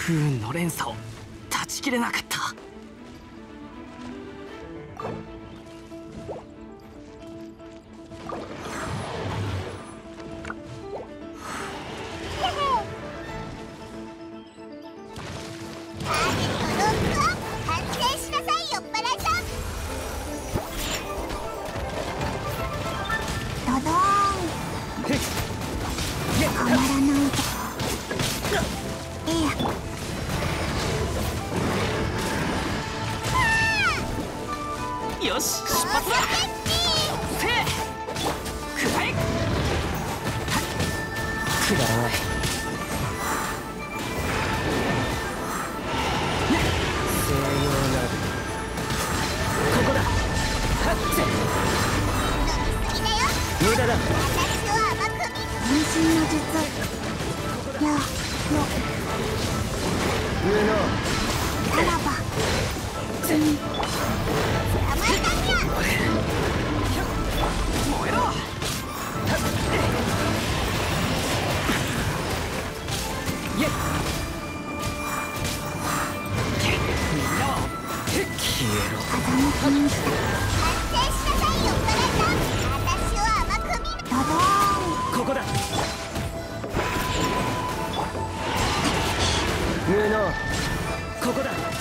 不運の連鎖を断ち切れなかった。よし、出発だ。せえ、くらえ。くだらない。西洋などここだ。はっせ。無駄だ。分身の術。やよ。無能。さらば。燃えろ。みんなは消えろ。完成しなさいよ、プレゼント。私を甘く見る。ドドーン。ここだ。無能。ここだ。